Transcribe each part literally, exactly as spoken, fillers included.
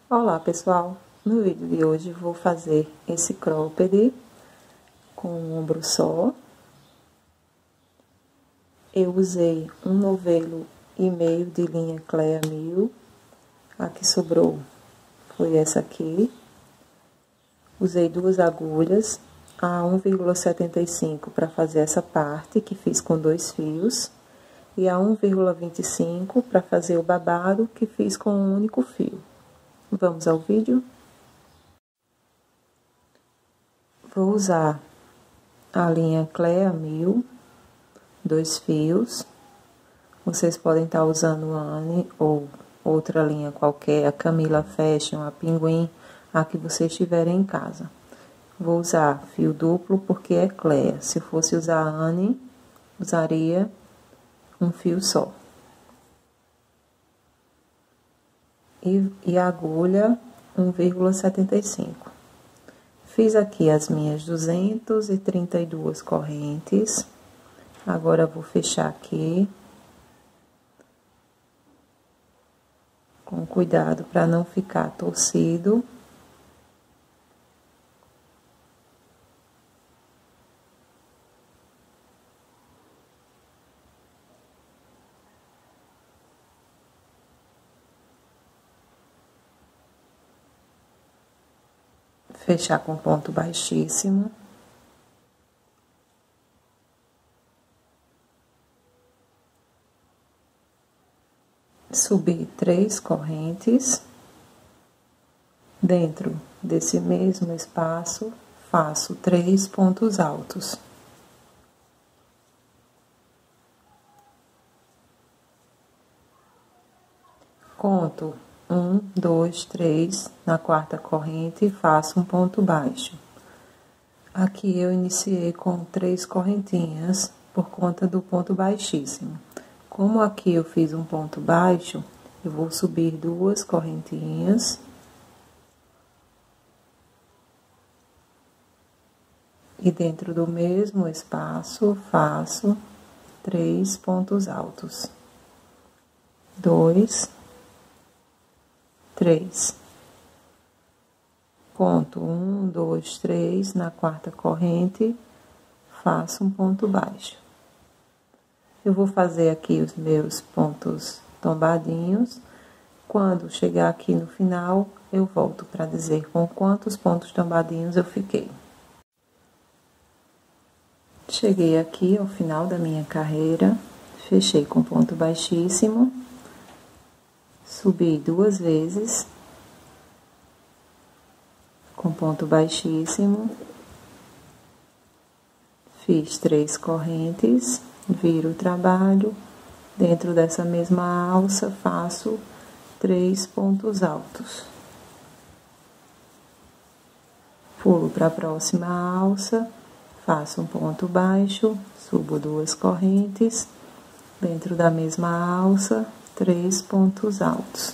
Olá pessoal, no vídeo de hoje vou fazer esse cropped com um ombro só. Eu usei um novelo e meio de linha Clea mil, a que sobrou foi essa aqui. Usei duas agulhas, a um vírgula setenta e cinco para fazer essa parte que fiz com dois fios, e a um vírgula vinte e cinco para fazer o babado que fiz com um único fio. Vamos ao vídeo? Vou usar a linha Clea mil, dois fios. Vocês podem estar usando a Anne ou outra linha qualquer, a Camila Fashion, a Pinguim, a que vocês tiverem em casa. Vou usar fio duplo porque é Clea. Se fosse usar a Anne, usaria um fio só. E, e a agulha um vírgula setenta e cinco. Fiz aqui as minhas duzentas e trinta e duas correntes. Agora vou fechar aqui com cuidado para não ficar torcido. Fechar com ponto baixíssimo. Subir três correntes. Dentro desse mesmo espaço, faço três pontos altos. Conto um, dois, três, na quarta corrente e faço um ponto baixo. Aqui eu iniciei com três correntinhas por conta do ponto baixíssimo. Como aqui eu fiz um ponto baixo, eu vou subir duas correntinhas. E dentro do mesmo espaço, faço três pontos altos. Dois, três. Conto um, dois, três, na quarta corrente, faço um ponto baixo. Eu vou fazer aqui os meus pontos tombadinhos. Quando chegar aqui no final, eu volto para dizer com quantos pontos tombadinhos eu fiquei. Cheguei aqui ao final da minha carreira, fechei com ponto baixíssimo, subi duas vezes, com ponto baixíssimo, fiz três correntes, viro o trabalho, dentro dessa mesma alça faço três pontos altos. Pulo para a próxima alça, faço um ponto baixo, subo duas correntes, dentro da mesma alça, três pontos altos.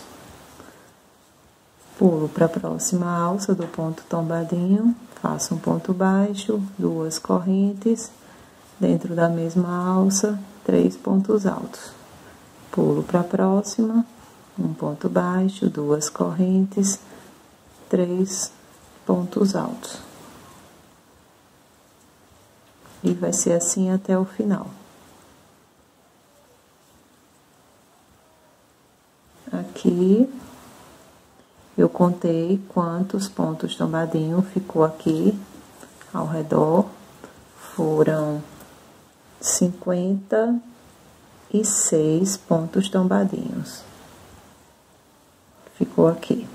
Pulo para a próxima alça do ponto tombadinho, faço um ponto baixo, duas correntes, dentro da mesma alça, três pontos altos. Pulo para a próxima, um ponto baixo, duas correntes, três pontos altos. E vai ser assim até o final. Aqui, eu contei quantos pontos tombadinho ficou aqui ao redor. Foram cinquenta e seis pontos tombadinhos. Ficou aqui.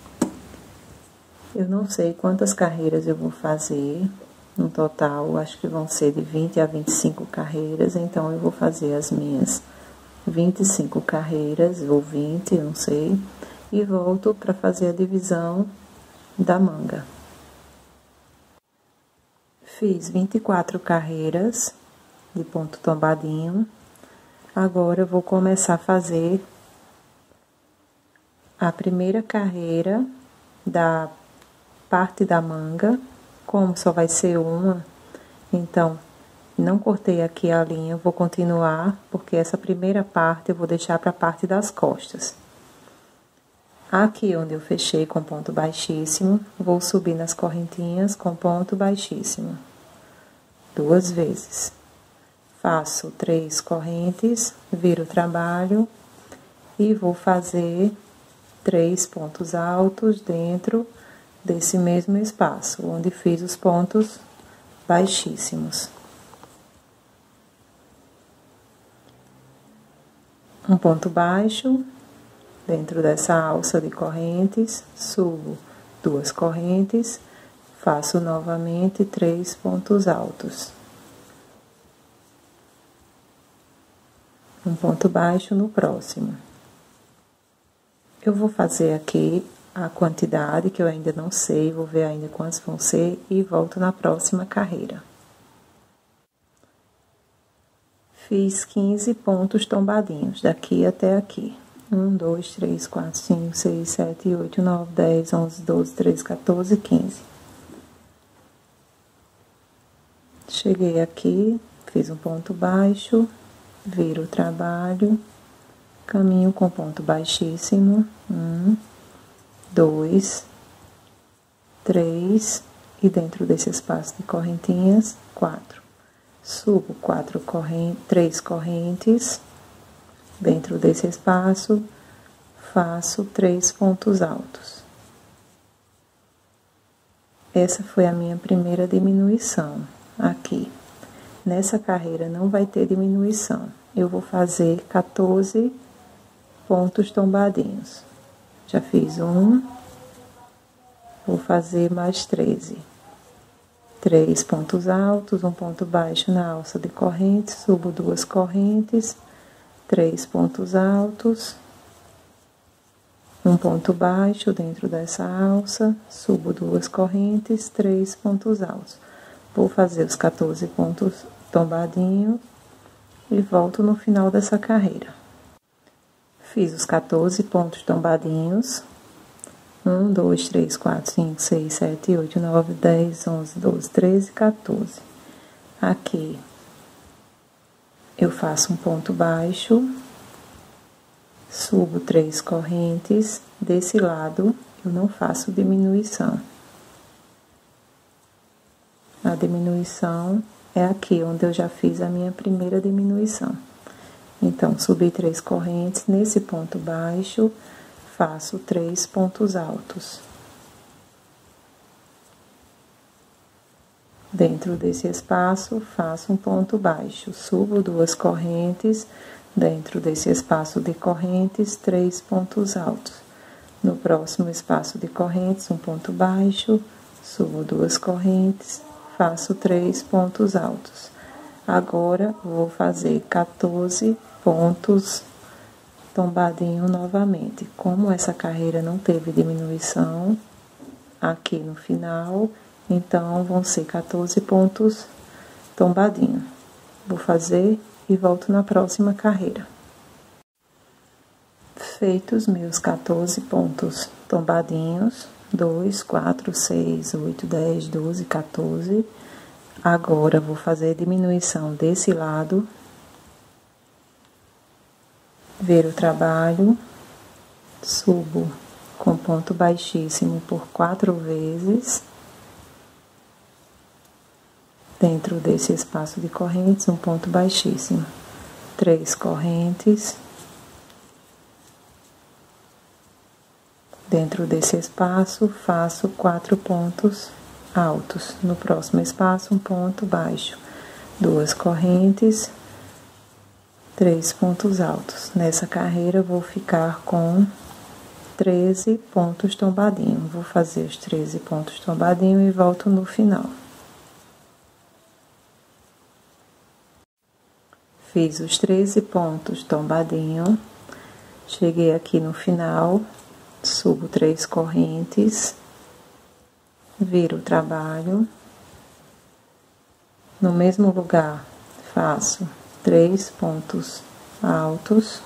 Eu não sei quantas carreiras eu vou fazer. No total, acho que vão ser de vinte a vinte e cinco carreiras. Então, eu vou fazer as minhas vinte e cinco carreiras, ou vinte, não sei. E volto para fazer a divisão da manga. Fiz vinte e quatro carreiras de ponto tombadinho. Agora, eu vou começar a fazer a primeira carreira da parte da manga. Como só vai ser uma, então, não cortei aqui a linha, vou continuar, porque essa primeira parte eu vou deixar para a parte das costas. Aqui onde eu fechei com ponto baixíssimo, vou subir nas correntinhas com ponto baixíssimo, duas vezes. Faço três correntes, viro o trabalho e vou fazer três pontos altos dentro desse mesmo espaço, onde fiz os pontos baixíssimos. Um ponto baixo dentro dessa alça de correntes, subo duas correntes, faço novamente três pontos altos. Um ponto baixo no próximo. Eu vou fazer aqui a quantidade que eu ainda não sei, vou ver ainda quantos vão ser e volto na próxima carreira. Fiz quinze pontos tombadinhos, daqui até aqui. um, dois, três, quatro, cinco, seis, sete, oito, nove, dez, onze, doze, treze, quatorze, quinze. Cheguei aqui, fiz um ponto baixo, viro o trabalho, caminho com ponto baixíssimo, um, dois, três, e dentro desse espaço de correntinhas, quatro. Subo quatro correntes, três correntes, dentro desse espaço, faço três pontos altos. Essa foi a minha primeira diminuição, aqui. Nessa carreira não vai ter diminuição. Eu vou fazer quatorze pontos tombadinhos. Já fiz um, vou fazer mais treze. Três pontos altos, um ponto baixo na alça de correntes, subo duas correntes, três pontos altos, um ponto baixo dentro dessa alça, subo duas correntes, três pontos altos. Vou fazer os quatorze pontos tombadinhos e volto no final dessa carreira. Fiz os quatorze pontos tombadinhos. um, dois, três, quatro, cinco, seis, sete, oito, nove, dez, onze, doze, treze, quatorze. Aqui, eu faço um ponto baixo, subo três correntes. Desse lado, eu não faço diminuição. A diminuição é aqui, onde eu já fiz a minha primeira diminuição. Então, subi três correntes, nesse ponto baixo, faço três pontos altos. Dentro desse espaço, faço um ponto baixo, subo duas correntes, dentro desse espaço de correntes, três pontos altos. No próximo espaço de correntes, um ponto baixo, subo duas correntes, faço três pontos altos. Agora, vou fazer quatorze pontos tombadinho novamente. Como essa carreira não teve diminuição aqui no final, então vão ser quatorze pontos tombadinho. Vou fazer e volto na próxima carreira. Feitos meus quatorze pontos tombadinhos, dois, quatro, seis, oito, dez, doze, quatorze. Agora vou fazer diminuição desse lado. Ver o trabalho, subo com ponto baixíssimo por quatro vezes. Dentro desse espaço de correntes, um ponto baixíssimo. Três correntes. Dentro desse espaço, faço quatro pontos altos. No próximo espaço, um ponto baixo. Duas correntes. Três pontos altos. Nessa carreira, vou ficar com treze pontos tombadinhos. Vou fazer os treze pontos tombadinhos e volto no final. Fiz os treze pontos tombadinhos. Cheguei aqui no final, subo três correntes, viro o trabalho. No mesmo lugar, faço três pontos altos.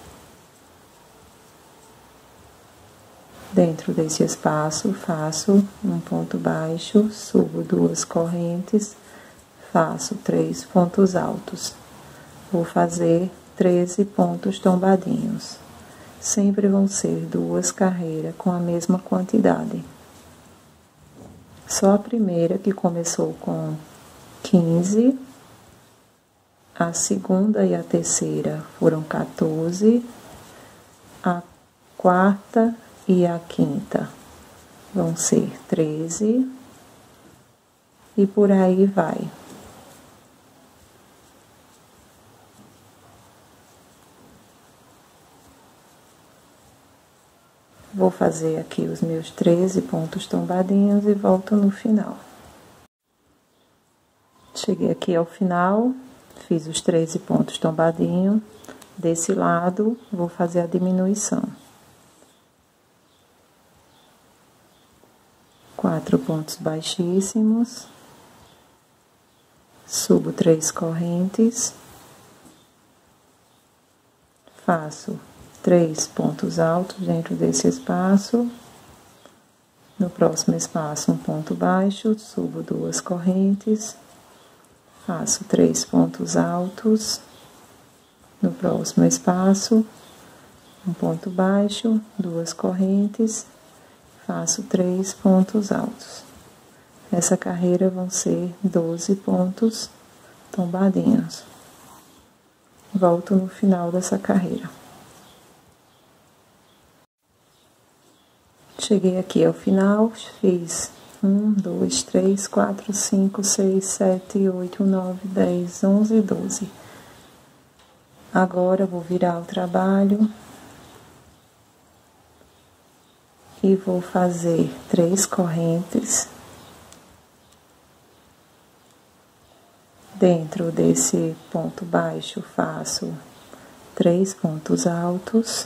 Dentro desse espaço, faço um ponto baixo, subo duas correntes, faço três pontos altos. Vou fazer treze pontos tombadinhos. sempre vão ser duas carreiras com a mesma quantidade. Só a primeira que começou com quinze, a segunda e a terceira foram quatorze, a quarta e a quinta vão ser treze, e por aí vai. Vou fazer aqui os meus treze pontos tombadinhos e volto no final. Cheguei aqui ao final, fiz os treze pontos tombadinhos. Desse lado, vou fazer a diminuição. Quatro pontos baixíssimos. Subo três correntes. Faço três pontos altos dentro desse espaço. No próximo espaço, um ponto baixo, subo duas correntes. Faço três pontos altos. No próximo espaço, um ponto baixo, duas correntes, faço três pontos altos. Nessa carreira vão ser doze pontos tombadinhos. Volto no final dessa carreira. Cheguei aqui ao final, fiz um, dois, três, quatro, cinco, seis, sete, oito, nove, dez, onze, doze. Agora vou virar o trabalho e vou fazer três correntes dentro desse ponto baixo. Faço três pontos altos.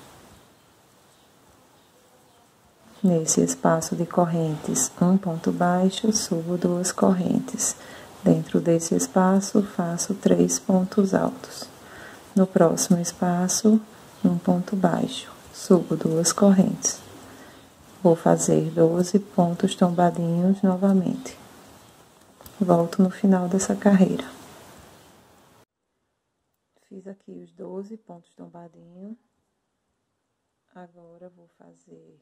Nesse espaço de correntes, um ponto baixo, subo duas correntes. Dentro desse espaço, faço três pontos altos. No próximo espaço, um ponto baixo, subo duas correntes. Vou fazer doze pontos tombadinhos novamente. Volto no final dessa carreira. Fiz aqui os doze pontos tombadinhos. Agora vou fazer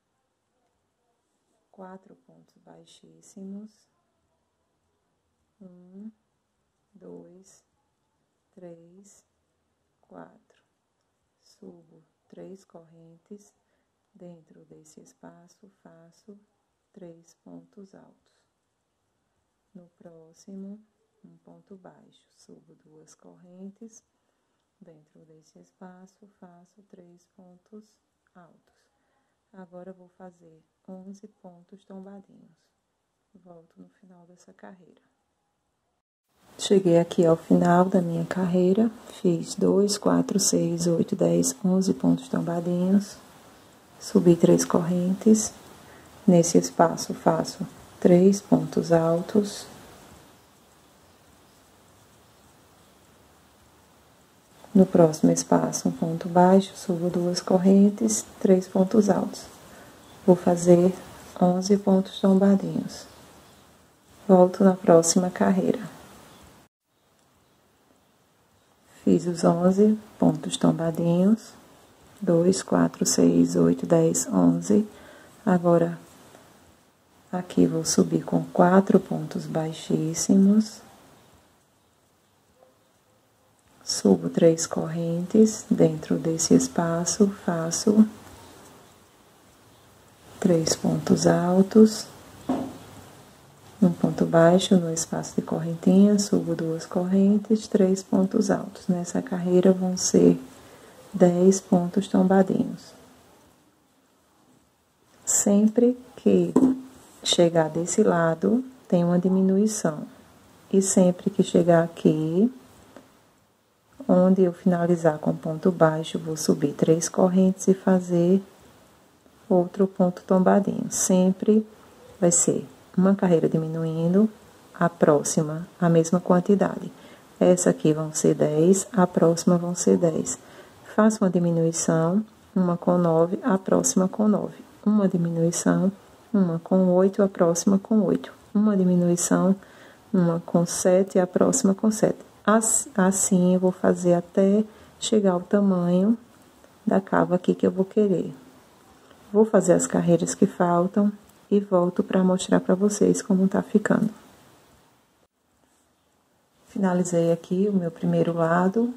quatro pontos baixíssimos. Um, dois, três, quatro. Subo três correntes. Dentro desse espaço, faço três pontos altos. No próximo, um ponto baixo, subo duas correntes. Dentro desse espaço, faço três pontos altos. Agora, vou fazer onze pontos tombadinhos. Volto no final dessa carreira. Cheguei aqui ao final da minha carreira. Fiz dois, quatro, seis, oito, dez, onze pontos tombadinhos. Subi três correntes. Nesse espaço, faço três pontos altos. No próximo espaço, um ponto baixo, subo duas correntes, três pontos altos. Vou fazer onze pontos tombadinhos. Volto na próxima carreira. Fiz os onze pontos tombadinhos. dois, quatro, seis, oito, dez, onze. Agora, aqui vou subir com quatro pontos baixíssimos. Subo três correntes. Dentro desse espaço, faço três pontos altos. Um ponto baixo no espaço de correntinha, subo duas correntes, três pontos altos. Nessa carreira vão ser dez pontos tombadinhos. Sempre que chegar desse lado, tem uma diminuição. E sempre que chegar aqui, onde eu finalizar com ponto baixo, vou subir três correntes e fazer outro ponto tombadinho. Sempre vai ser uma carreira diminuindo, a próxima a mesma quantidade. Essa aqui vão ser dez, a próxima vão ser dez. Faço uma diminuição, uma com nove, a próxima com nove. Uma diminuição, uma com oito, a próxima com oito. Uma diminuição, uma com sete, a próxima com sete. Assim eu vou fazer até chegar ao tamanho da cava aqui que eu vou querer. Vou fazer as carreiras que faltam e volto para mostrar para vocês como tá ficando. Finalizei aqui o meu primeiro lado.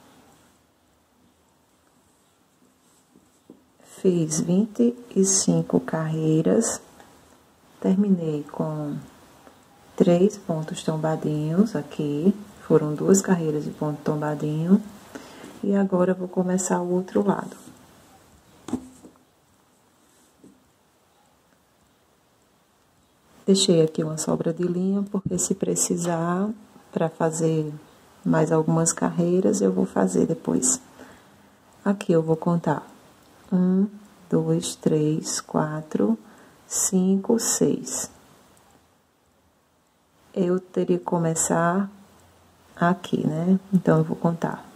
Fiz vinte e cinco carreiras. Terminei com três pontos tombadinhos aqui. Foram duas carreiras de ponto tombadinho. E agora, eu vou começar o outro lado. Deixei aqui uma sobra de linha, porque se precisar, para fazer mais algumas carreiras, eu vou fazer depois. Aqui eu vou contar. Um, dois, três, quatro, cinco, seis. Eu teria que começar aqui, né? Então, eu vou contar.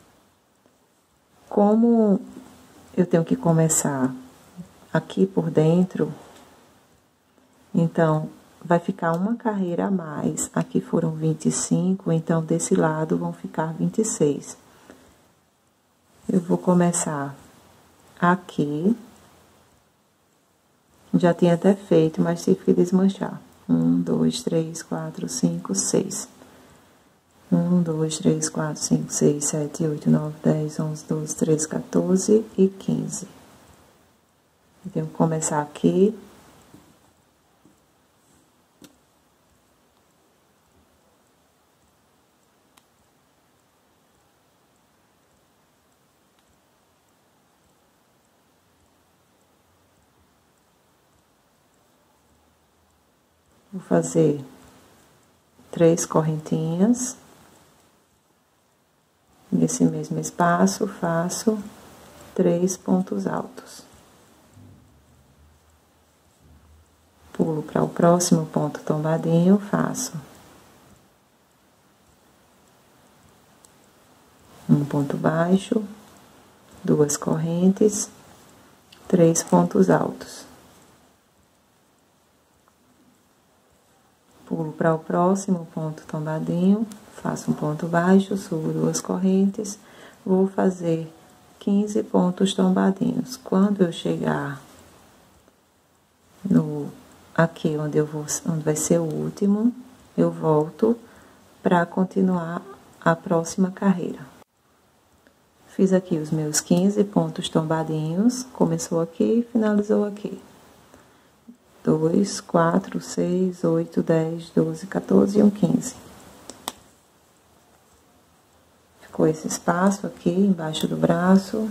Como eu tenho que começar aqui por dentro, então, vai ficar uma carreira a mais. Aqui foram vinte e cinco, então, desse lado vão ficar vinte e seis. Eu vou começar aqui. Já tinha até feito, mas tive que desmanchar. Um, dois, três, quatro, cinco, seis. Um, dois, três, quatro, cinco, seis, sete, oito, nove, dez, onze, doze, treze, quatorze e quinze. Eu tenho que começar aqui. Vou fazer três correntinhas. Nesse mesmo espaço, faço três pontos altos. Pulo para o próximo ponto tombadinho, faço um ponto baixo, duas correntes, três pontos altos. Pulo para o próximo ponto tombadinho, faço um ponto baixo, subo duas correntes, vou fazer quinze pontos tombadinhos. Quando eu chegar no aqui onde eu vou, onde vai ser o último, eu volto para continuar a próxima carreira. Fiz aqui os meus quinze pontos tombadinhos, começou aqui, finalizou aqui. dois, quatro, seis, oito, dez, doze, quatorze e um quinze. Ficou esse espaço aqui embaixo do braço.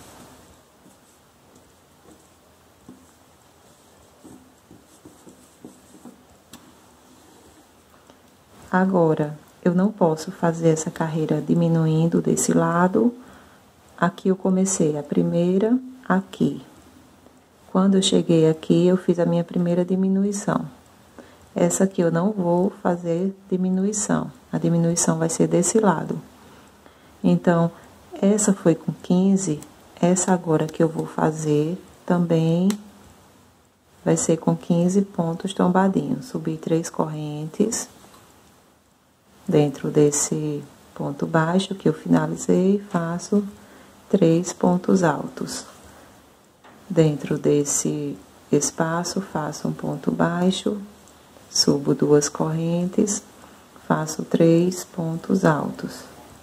Agora, eu não posso fazer essa carreira diminuindo desse lado. Aqui eu comecei a primeira, aqui. Quando eu cheguei aqui, eu fiz a minha primeira diminuição. Essa aqui eu não vou fazer diminuição. A diminuição vai ser desse lado. Então, essa foi com quinze, essa agora que eu vou fazer também vai ser com quinze pontos tombadinhos. Subi três correntes dentro desse ponto baixo que eu finalizei, faço três pontos altos. Dentro desse espaço, faço um ponto baixo, subo duas correntes, faço três pontos altos.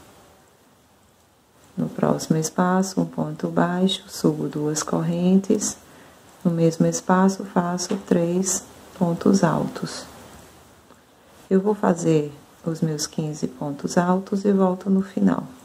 No próximo espaço, um ponto baixo, subo duas correntes, no mesmo espaço, faço três pontos altos. Eu vou fazer os meus quinze pontos altos e volto no final.